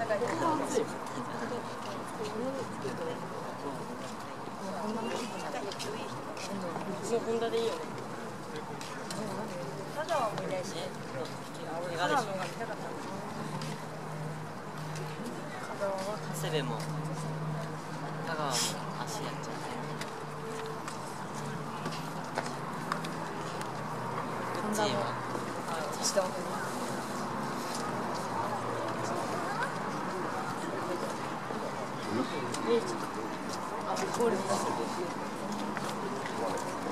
ホンダでいいよね。香川もいないし。怪我でしょ。長谷部も香川も足やっちゃってこっちは下をゴール